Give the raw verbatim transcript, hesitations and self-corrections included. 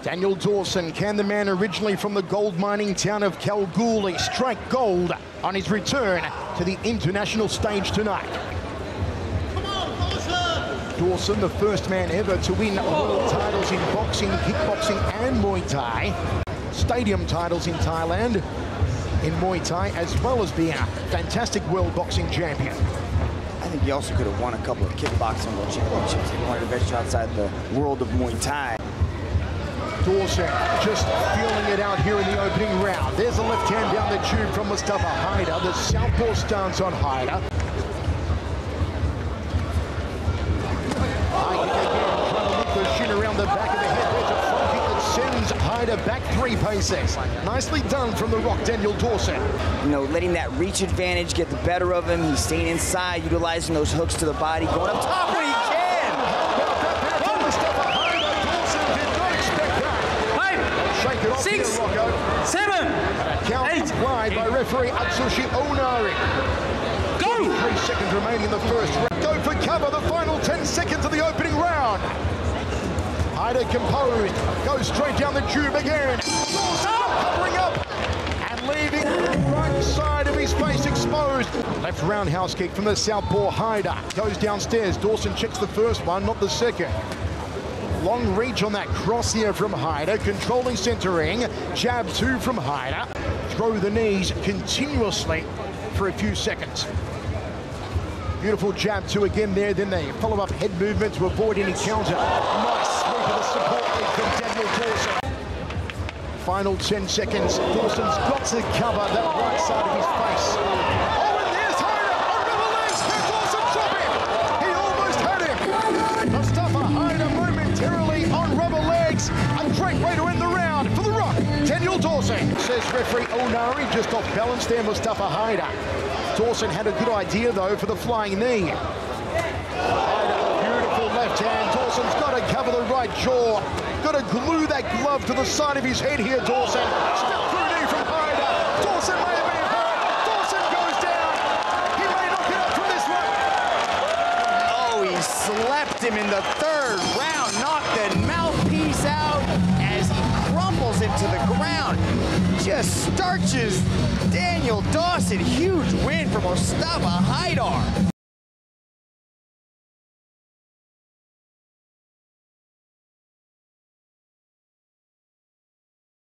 Daniel Dawson, can the man originally from the gold mining town of Kalgoorlie strike gold on his return to the international stage tonight? Come on, Dawson! Dawson, the first man ever to win world titles in boxing, kickboxing and Muay Thai. Stadium titles in Thailand in Muay Thai, as well as being a fantastic world boxing champion. I think he also could have won a couple of kickboxing world championships if he wanted to venture outside the world of Muay Thai. Dawson just feeling it out here in the opening round. There's a left hand down the tube from Mustafa Haider. The southpaw stance on Haider. Haider again trying to loop the shin around the back of the head. There's a front kick that sends Haider back three paces. Nicely done from the Rock, Daniel Dawson. You know, letting that reach advantage get the better of him. He's staying inside, utilizing those hooks to the body, going up top when he can. Six, seven, eight, applied by referee Atsushi Onari. go! Three seconds remaining in the first round. Go for cover, the final ten seconds of the opening round. Haider composed, goes straight down the tube again. Covering up and leaving the right side of his face exposed. Left roundhouse kick from the southpaw Haider. Goes downstairs, Dawson checks the first one, not the second. Long reach on that cross here from Haider, controlling centering. Jab two from Haider. Throw the knees continuously for a few seconds. Beautiful jab two again there, then they follow up head movement to avoid any counter. Nice sweep of the support leg from Daniel Dawson. Final ten seconds, Dawson's got to cover that right side of his face. Oh, and there's Haider on rubber legs. Can Dawson drop him? He almost had him. Mustafa Haider momentarily on rubber legs. A great way to end the round for the Rock, Daniel Dawson. Says referee Onari, just off balance there, Mustafa Haider. Dawson had a good idea though for the flying knee. Haider, beautiful left hand. Dawson's got to cover the right jaw. Got to glue that glove to the side of his head here, Dawson. Step through knee from Haider. Dawson may have been hurt. Dawson goes down. He may knock it out from this one. Oh, he slept him in the third round, knocked the mouthpiece out as he crumbles into the ground. Just starches Daniel Dawson. Huge win for Mustafa Haider.